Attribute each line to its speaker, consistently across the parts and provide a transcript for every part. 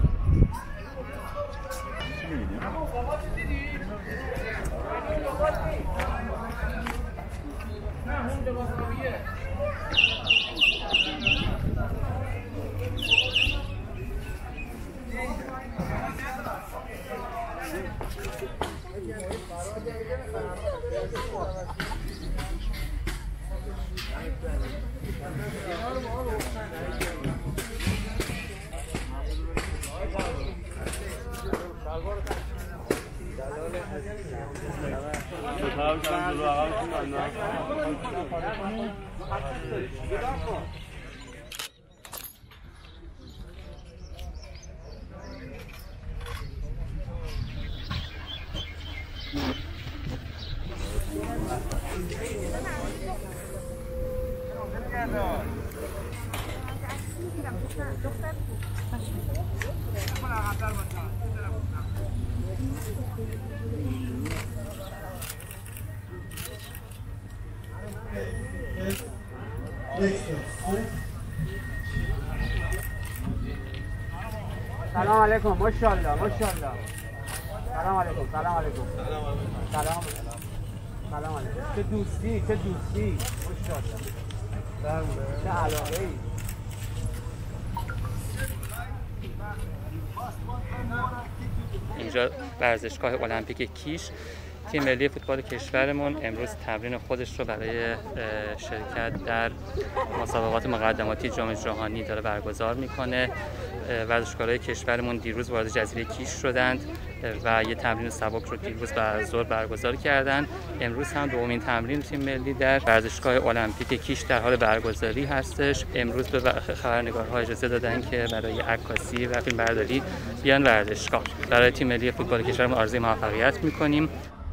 Speaker 1: سلام علیکم ماشاءالله ماشاءالله سلام علیکم سلام علیکم سلام سلام علیکم چه دوستی چه دوستی ماشاءالله چه علاقه ای
Speaker 2: اینجا ورزشگاه المپیک کیش تیم ملی فوتبال کشورمون امروز تمرین خودش رو برای شرکت در مسابقات مقدماتی جام جهانی داره برگزار میکنه. ورزشکارای کشورمون دیروز وارد جزیره کیش شدند و یه تمرین سبک رو دیروز بعد از ظهر برگزار کردن. امروز هم دومین تمرین تیم ملی در ورزشگاه المپیک کیش در حال برگزاری هستش. امروز به خبرنگارها اجازه دادن که برای عکاسی و فیلمبرداری بیان ورزشگاه. برای تیم ملی فوتبال کشورمون آرزوی موفقیت میکنیم.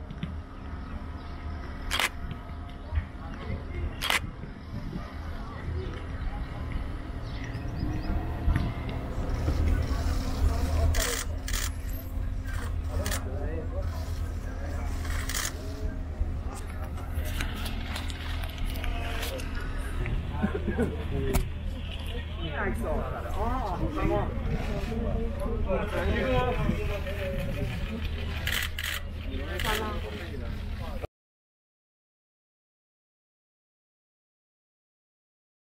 Speaker 1: این عکس آخره تمام